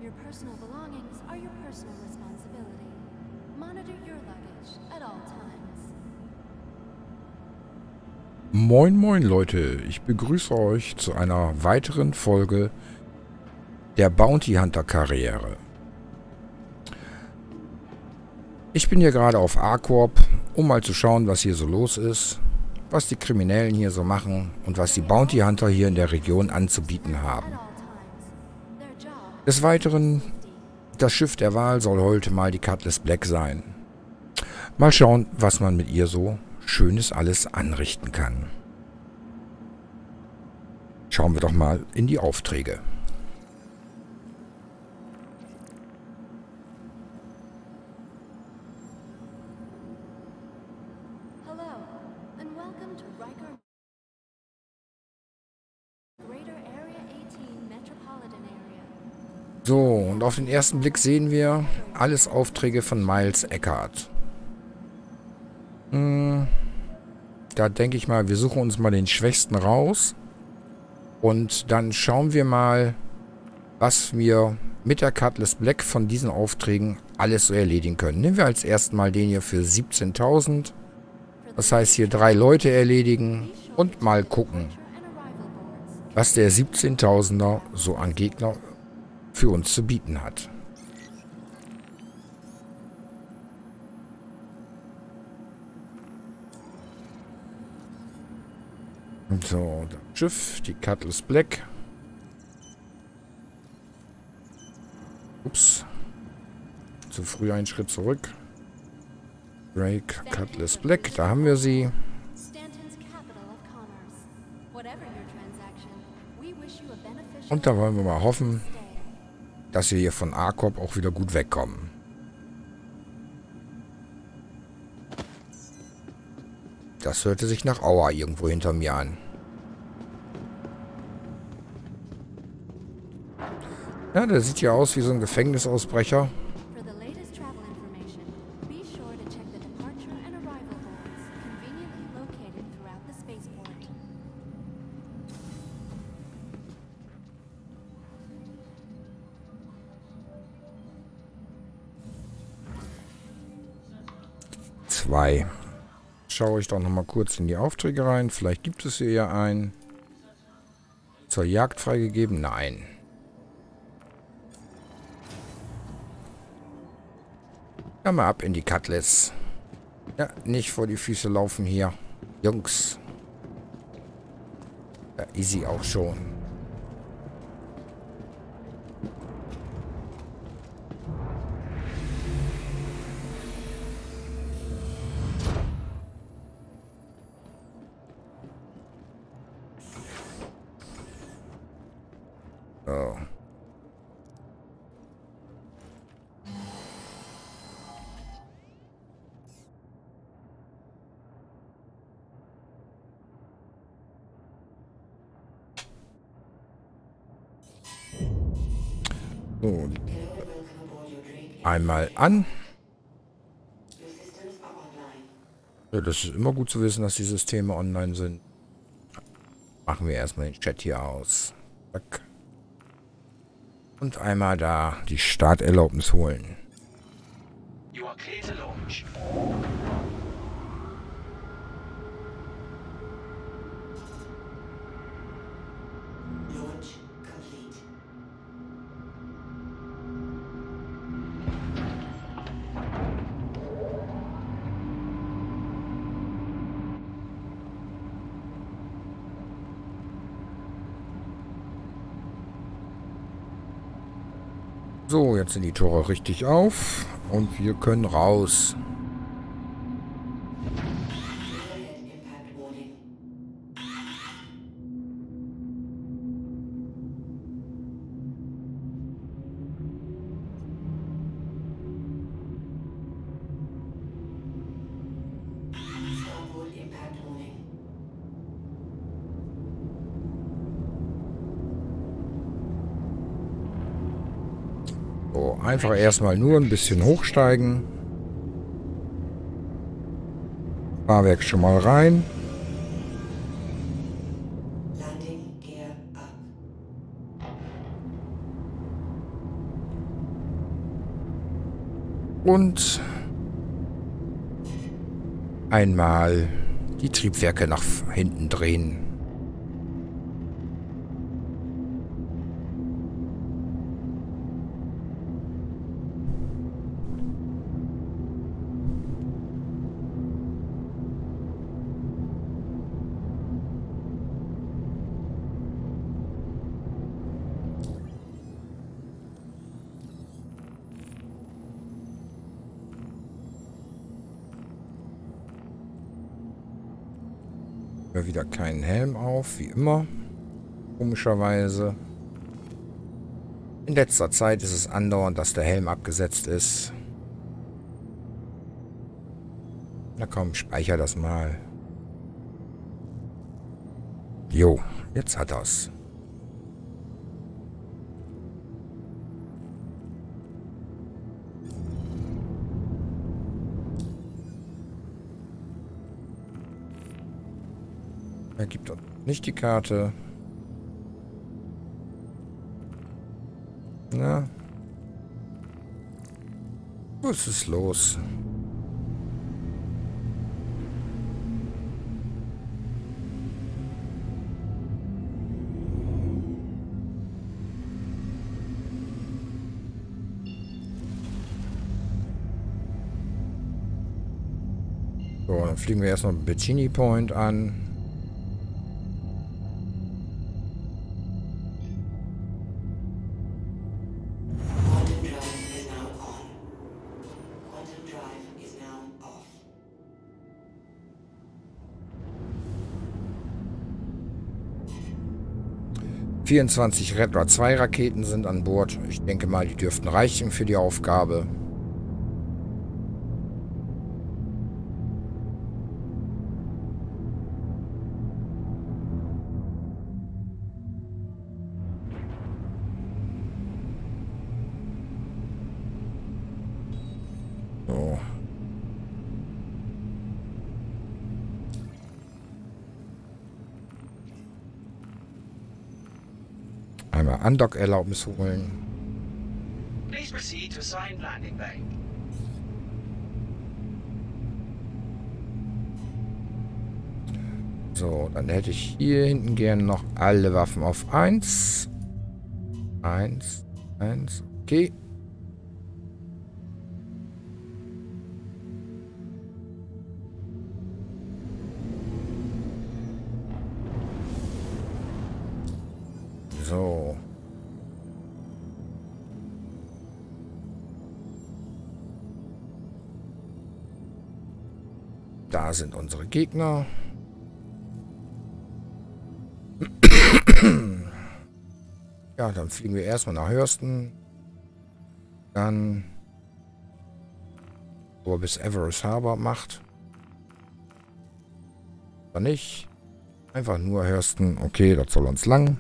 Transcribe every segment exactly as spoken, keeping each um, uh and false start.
Your personal belongings are your personal responsibility. Monitor your luggage at all times. Moin moin Leute, ich begrüße euch zu einer weiteren Folge der Bounty Hunter Karriere. Ich bin hier gerade auf A-Corp, um mal zu schauen, was hier so los ist, was die Kriminellen hier so machen und was die Bounty Hunter hier in der Region anzubieten haben. Des Weiteren, das Schiff der Wahl soll heute mal die Cutlass Black sein. Mal schauen, was man mit ihr so Schönes alles anrichten kann. Schauen wir doch mal in die Aufträge. So, und auf den ersten Blick sehen wir alles Aufträge von Miles Eckhardt. Hm, da denke ich mal, wir suchen uns mal den Schwächsten raus. Und dann schauen wir mal, was wir mit der Cutlass Black von diesen Aufträgen alles so erledigen können. Nehmen wir als ersten mal den hier für siebzehntausend. Das heißt hier drei Leute erledigen und mal gucken, was der siebzehntausender so an Gegner für uns zu bieten hat. So, das Schiff, die Cutlass Black. Ups. Zu früh einen Schritt zurück. Drake, Cutlass Black, da haben wir sie. Und da wollen wir mal hoffen, dass wir hier von A-Corp auch wieder gut wegkommen. Das hörte sich nach Aua irgendwo hinter mir an. Ja, der sieht ja aus wie so ein Gefängnisausbrecher. Zwei. Schaue ich doch noch mal kurz in die Aufträge rein. Vielleicht gibt es hier ja einen. Zur Jagd freigegeben? Nein. Ja, mal ab in die Cutlass. Ja, nicht vor die Füße laufen hier. Jungs. Da ist sie auch schon. So. So. Einmal an. Ja, das ist immer gut zu wissen, dass die Systeme online sind. Machen wir erstmal den Chat hier aus. Zack. Und einmal da die Starterlaubnis holen. You are clear to launch. Launch complete. So, jetzt sind die Tore richtig auf und wir können raus. So, einfach erstmal nur ein bisschen hochsteigen. Fahrwerk schon mal rein. Und einmal die Triebwerke nach hinten drehen. Wieder keinen Helm auf, wie immer. Komischerweise. In letzter Zeit ist es andauernd, dass der Helm abgesetzt ist. Na komm, speicher das mal. Jo, jetzt hat er's. Er gibt uns nicht die Karte. Na. Was ist los? So, dann fliegen wir erstmal Bikini Point an. vierundzwanzig Redra zwei Raketen sind an Bord. Ich denke mal, die dürften reichen für die Aufgabe. So. Einmal Undock-Erlaubnis holen. Please proceed to assigned landing bay. So, dann hätte ich hier hinten gerne noch alle Waffen auf eins. eins, eins, okay. So. Da sind unsere Gegner. Ja, dann fliegen wir erstmal nach Hurston. Dann, wo er bis Everest Harbor macht. Oder nicht. Einfach nur Hurston. Okay, das soll uns lang.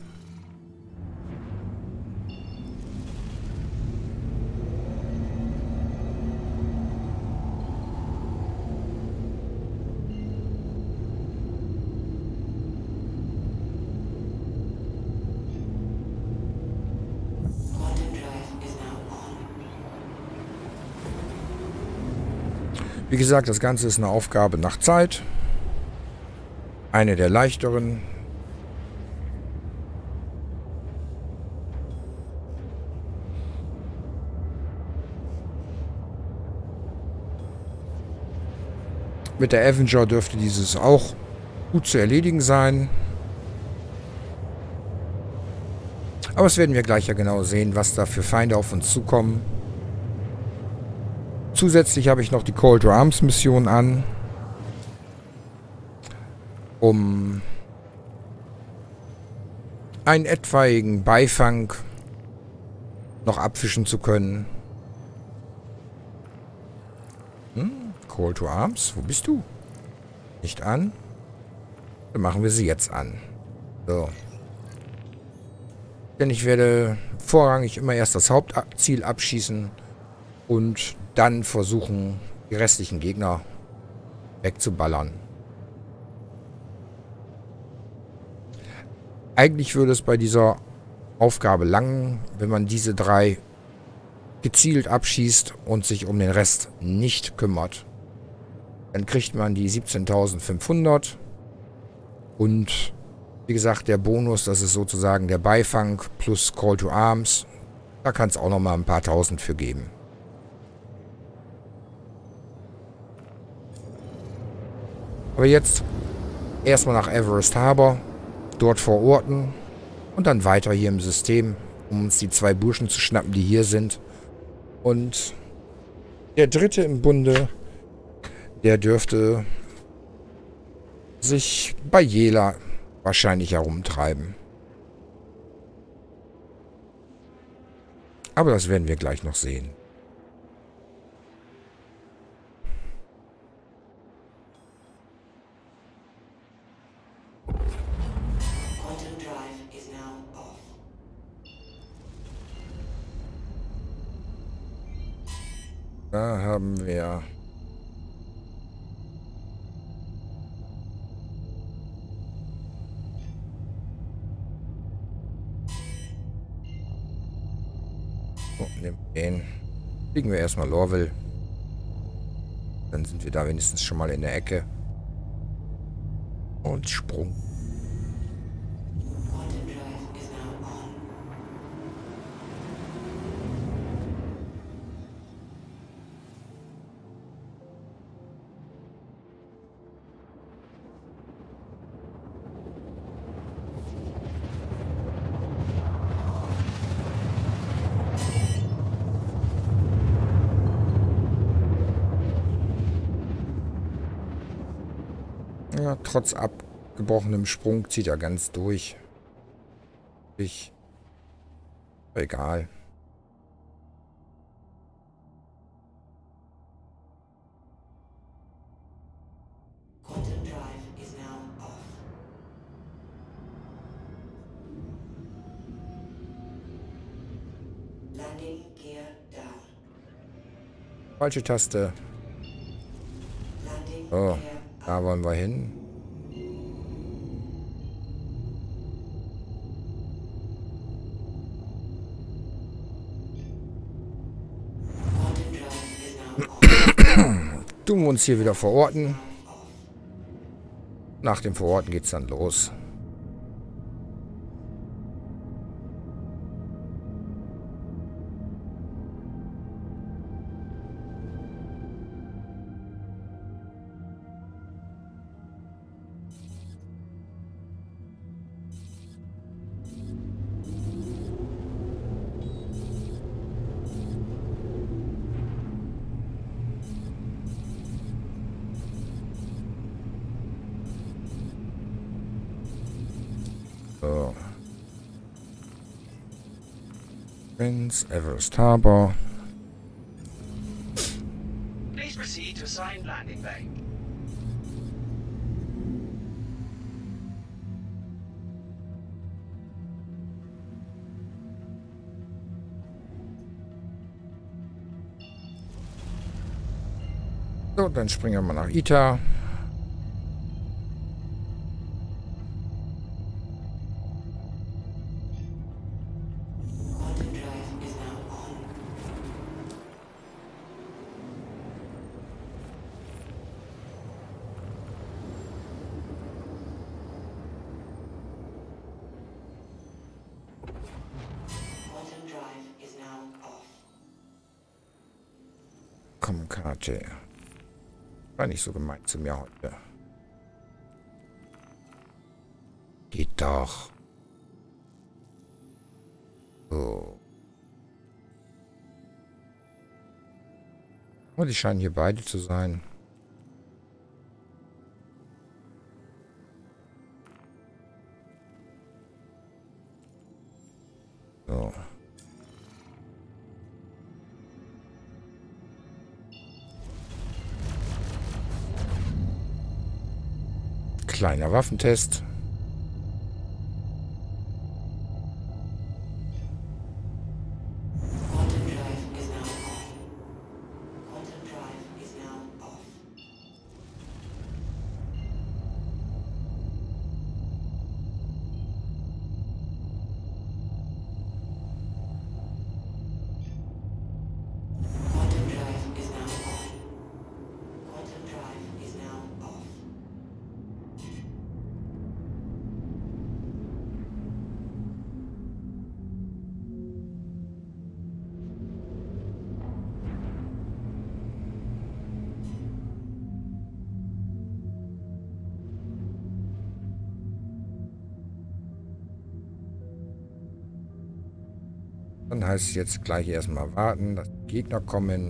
Wie gesagt, das Ganze ist eine Aufgabe nach Zeit. Eine der leichteren. Mit der Avenger dürfte dieses auch gut zu erledigen sein. Aber das werden wir gleich ja genau sehen, was da für Feinde auf uns zukommen. Zusätzlich habe ich noch die Call to Arms Mission an, um einen etwaigen Beifang noch abfischen zu können. Hm? Call to Arms, wo bist du? Nicht an? Dann machen wir sie jetzt an. So. Denn ich werde vorrangig immer erst das Hauptziel abschießen und dann versuchen, die restlichen Gegner wegzuballern. Eigentlich würde es bei dieser Aufgabe langen, wenn man diese drei gezielt abschießt und sich um den Rest nicht kümmert. Dann kriegt man die siebzehntausendfünfhundert und wie gesagt, der Bonus, das ist sozusagen der Beifang plus Call to Arms. Da kann es auch nochmal ein paar Tausend für geben. Aber jetzt erstmal nach Everest Harbor, dort verorten und dann weiter hier im System, um uns die zwei Burschen zu schnappen, die hier sind. Und der dritte im Bunde, der dürfte sich bei Jela wahrscheinlich herumtreiben. Aber das werden wir gleich noch sehen. Da haben wir oh, nehmen wir den. Fliegen wir erstmal Lorville. Dann sind wir da wenigstens schon mal in der Ecke. Und Sprung. Ja, trotz abgebrochenem Sprung zieht er ganz durch. Ich. Egal. Falsche Taste. So, da wollen wir hin. Tun wir uns hier wieder verorten. Nach dem Verorten geht's dann los. So. Prince Everest Harbor. Please proceed to assigned landing bay. So, dann springen wir mal nach Ita. Komm, Karte. War nicht so gemein zu mir heute. Geht doch. So. Oh, die scheinen hier beide zu sein. So. Kleiner Waffentest. Dann heißt es jetzt gleich erstmal warten, dass die Gegner kommen.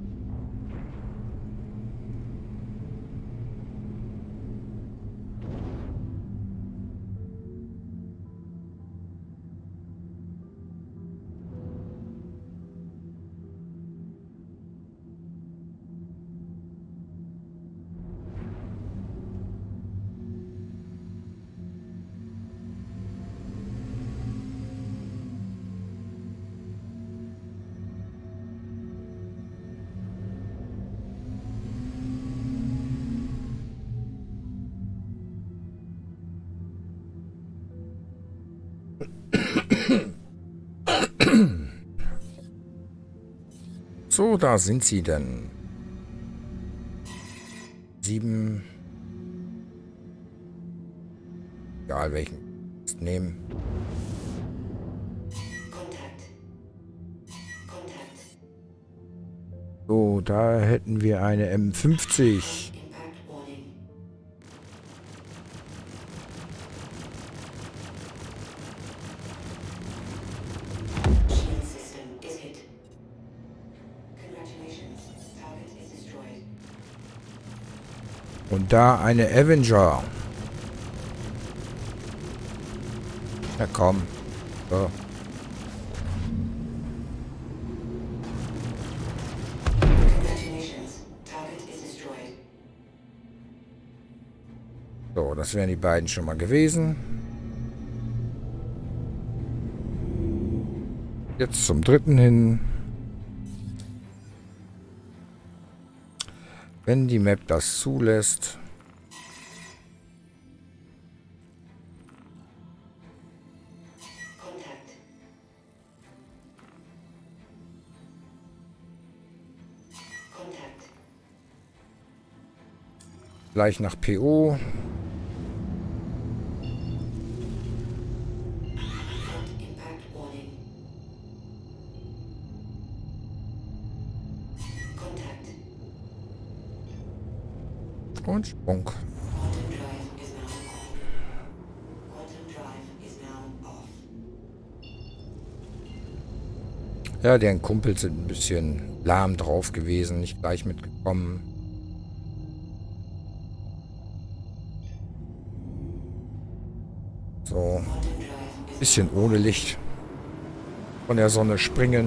So, da sind sie denn. Sieben. Egal welchen nehmen. So, da hätten wir eine M fünfzig. Und da eine Avenger. Na komm. So. So, das wären die beiden schon mal gewesen. Jetzt zum dritten hin. Wenn die Map das zulässt. Gleich nach P O. Und Sprung. Ja, deren Kumpels sind ein bisschen lahm drauf gewesen, nicht gleich mitgekommen. So, bisschen ohne Licht von der Sonne springen.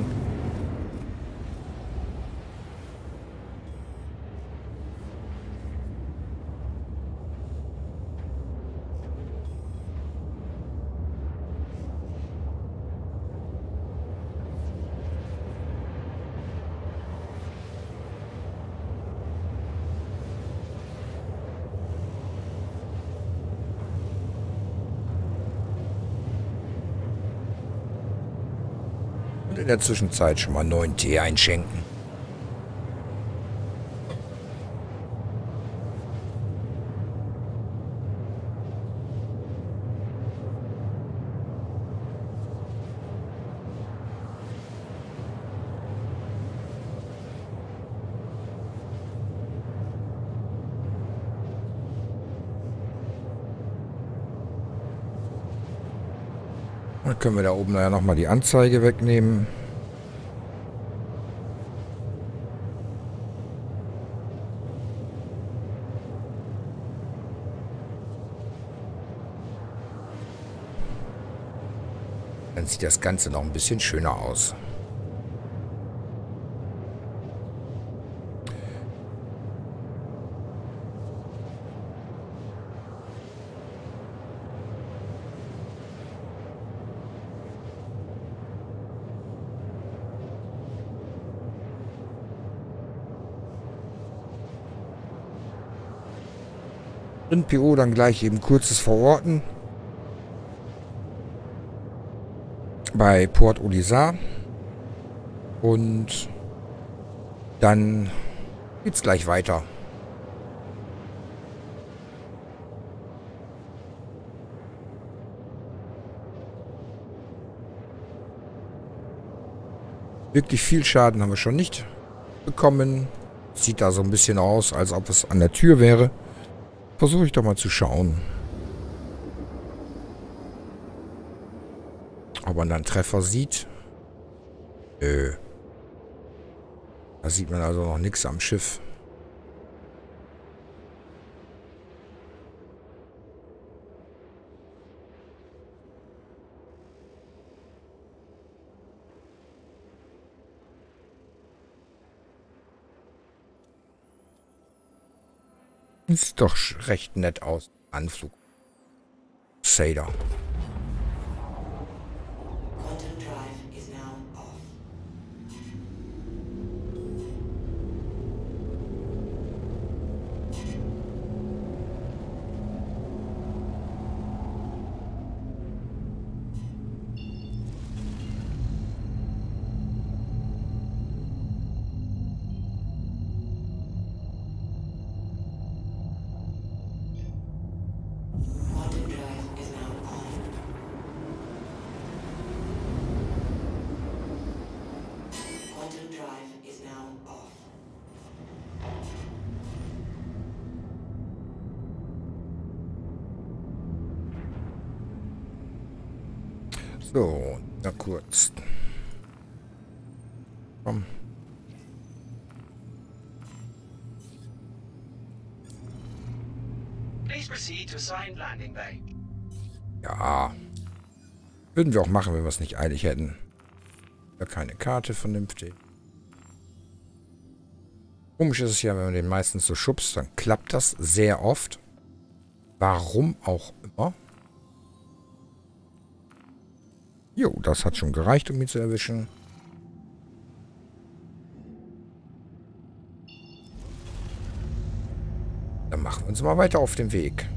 In der Zwischenzeit schon mal neuen Tee einschenken. Dann können wir da oben ja nochmal die Anzeige wegnehmen. Dann sieht das Ganze noch ein bisschen schöner aus. In P O dann gleich eben kurzes Verorten. Bei Port Olisar. Und dann geht's gleich weiter. Wirklich viel Schaden haben wir schon nicht bekommen. Sieht da so ein bisschen aus, als ob es an der Tür wäre. Versuche ich doch mal zu schauen. Ob man dann Treffer sieht. Nö. Da sieht man also noch nichts am Schiff. Sieht doch recht nett aus. Anflug. Sailor. Quantum drive is now off. Quantum drive is now on. Quantum drive is now off. So, na kurz. Komm. Please proceed to assigned landing bay. Ja. Würden wir auch machen, wenn wir es nicht eilig hätten. Ja, keine Karte vernünftig. Komisch ist es ja, wenn man den meistens so schubst, dann klappt das sehr oft. Warum auch immer. Jo, das hat schon gereicht, um ihn zu erwischen. Dann machen wir uns mal weiter auf den Weg.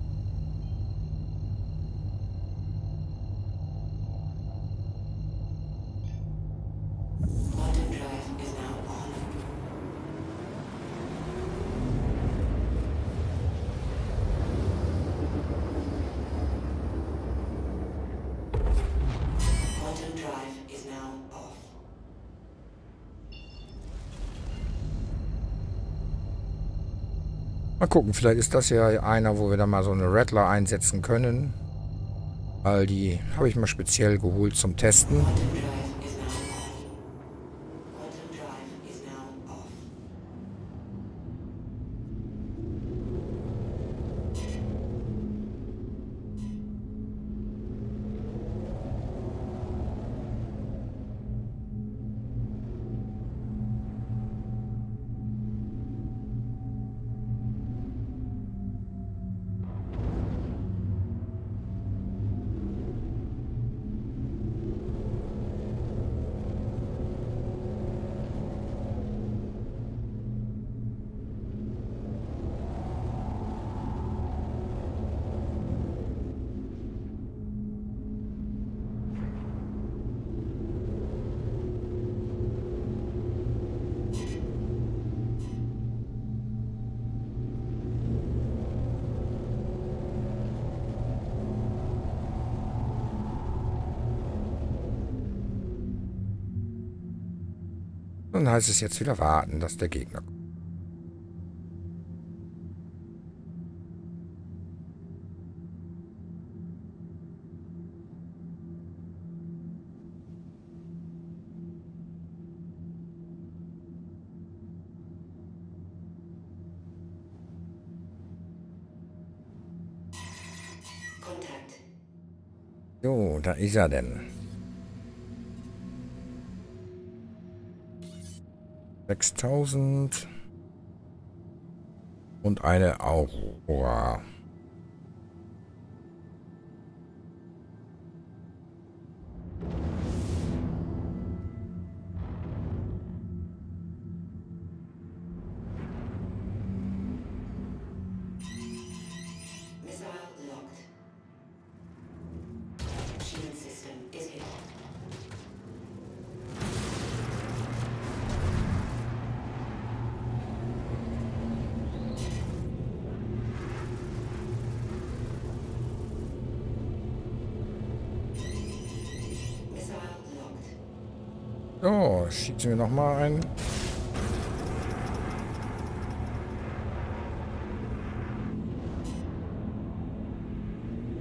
Quantum drive is now on. Quantum drive is now off. Mal gucken, vielleicht ist das ja einer, wo wir dann mal so eine Rattler einsetzen können. Weil die habe ich mal speziell geholt zum Testen. Quantum drive is now on. Quantum drive is now off. Dann heißt es jetzt wieder warten, dass der Gegner kommt. Contact. Jo, da ist er denn. sechstausend und eine Aurora. Missile locked. Shield system is hit. Missile locked. So, schießen wir noch mal ein.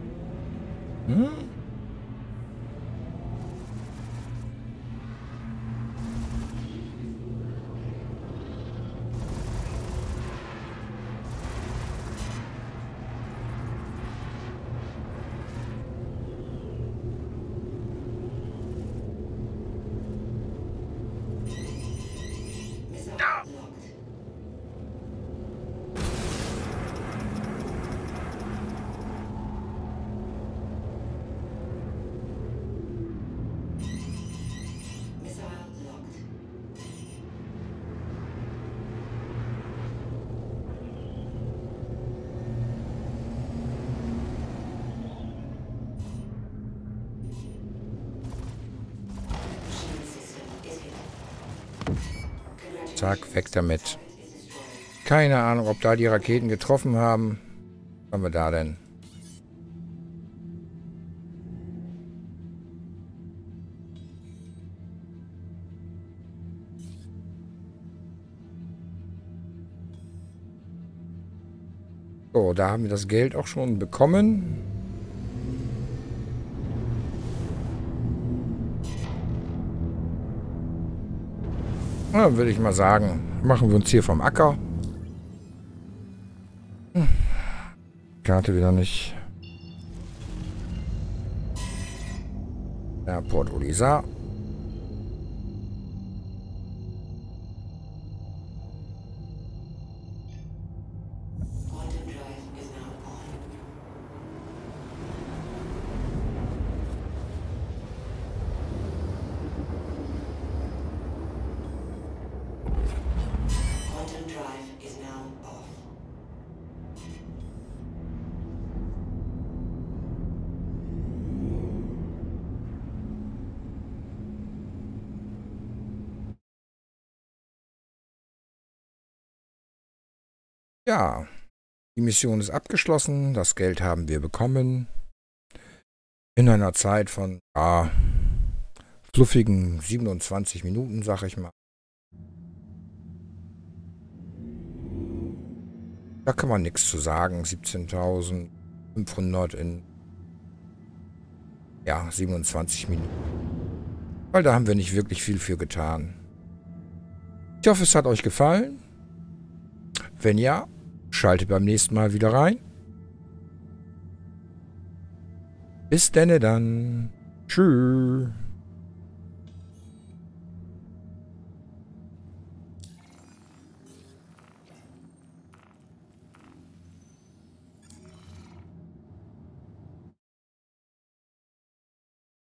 Hm? Zack, weg damit. Keine Ahnung, ob da die Raketen getroffen haben. Was haben wir da denn? So, da haben wir das Geld auch schon bekommen. Na, würde ich mal sagen, machen wir uns hier vom Acker. Hm. Karte wieder nicht. Ja, Port Olisar. Ja, die Mission ist abgeschlossen. Das Geld haben wir bekommen. In einer Zeit von ja, fluffigen siebenundzwanzig Minuten, sag ich mal. Da kann man nichts zu sagen. siebzehntausendfünfhundert in ja, siebenundzwanzig Minuten. Weil da haben wir nicht wirklich viel für getan. Ich hoffe, es hat euch gefallen. Wenn ja, schaltet beim nächsten Mal wieder rein. Bis denne dann. Tschüss.